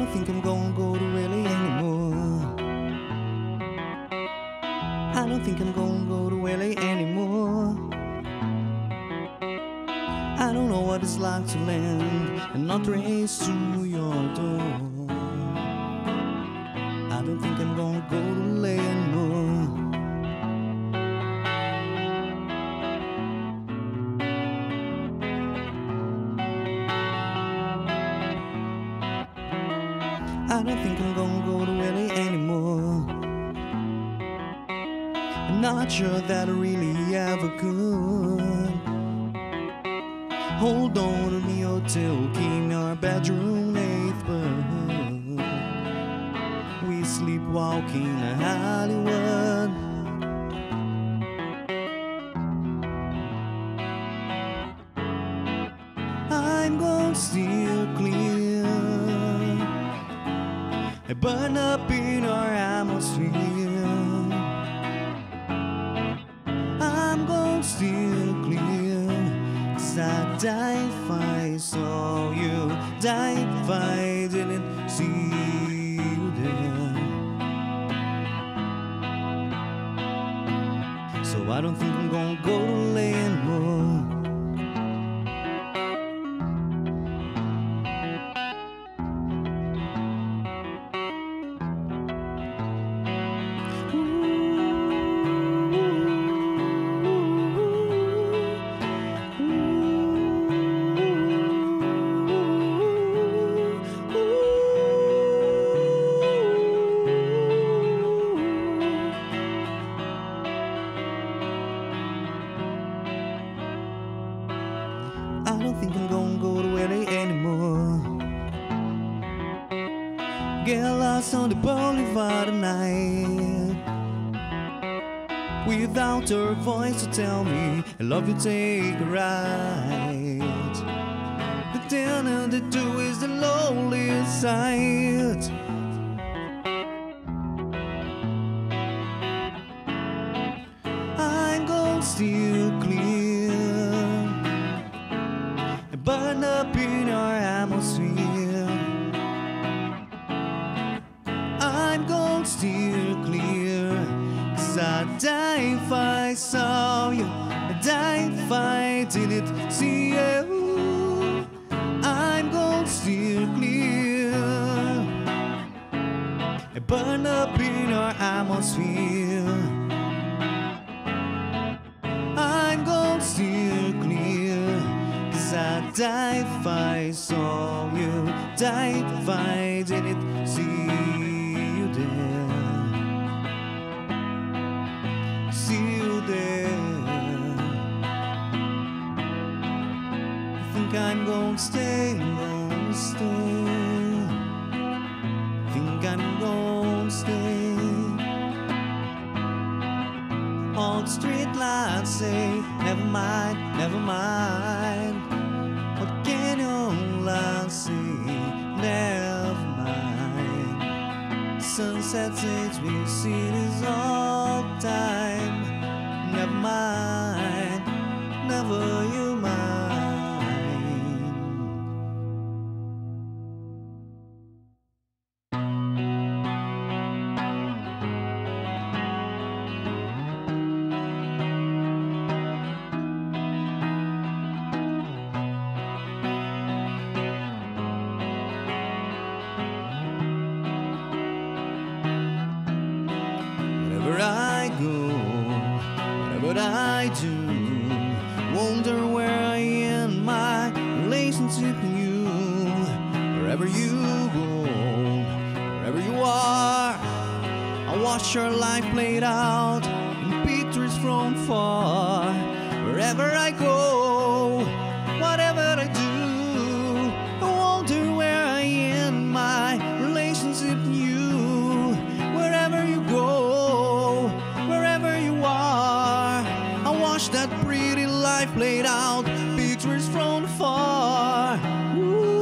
don't think I'm gonna go to LA anymore. I don't think I'm gonna go to LA anymore. I don't know what it's like to land and not race to your door. I don't think I'm gonna go to LA anymore. I don't think I'm gonna go to LA anymore. I'm not sure that I really ever could. Hold on to me, hotel king, our bedroom neighborhood. We sleepwalking in Hollywood. I'm gonna steer clear and burn up in our atmosphere. I'm gonna steer clear, 'cause I'd die if I saw you, die if I didn't see you there. So I don't think I'm gonna go to LA anymore. I don't think I'm gonna go to LA anymore. Get lost on the boulevard tonight, without her voice to tell me I love you, take a ride. The ten and the two is the loneliest sight. I'm gonna steer clear, burn up in our atmosphere. I'm gonna steer clear, 'cause I'd die if I saw you, I'd die if I didn't see you. I'm gonna steer clear, burn up in our atmosphere. I'm gonna steer clear, 'cause I'd die if I saw you, die if I didn't see you there. See you there. I think I'm gonna stay, gonna stay. I think I'm gonna stay. All the street lights say, never mind, never mind. What can your light say? Never mind. Sunset says we see this all the time. Never mind, never you mind. Wherever I go, whatever I do, wonder where I end my relationship with you. Wherever you go, wherever you are, I watch your life played out in pictures from far. Wherever I go, whatever I do, I wonder where I end my relationship with you. Wherever you go, wherever you are, I watch that pretty life played out, pictures from far. Ooh.